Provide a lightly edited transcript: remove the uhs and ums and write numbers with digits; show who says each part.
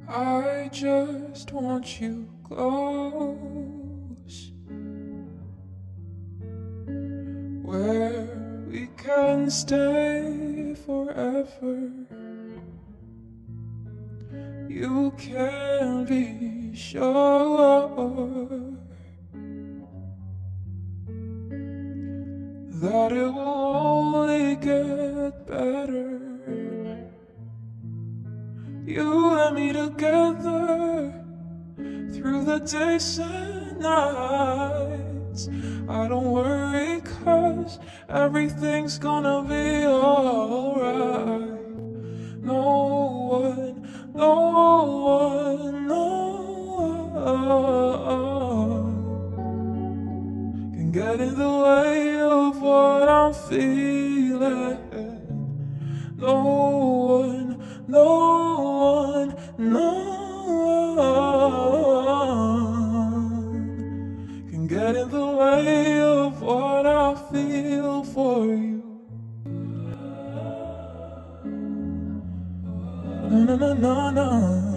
Speaker 1: I just want you close, where we can stay forever. You can be sure that it will only get better. You and me together through the days and nights. I don't worry, 'cause everything's gonna be alright. No one, no one, no one can get in the way of what I'm feeling. No one, no one, no one can get in the way of what I feel for you. No, no, no, no, no.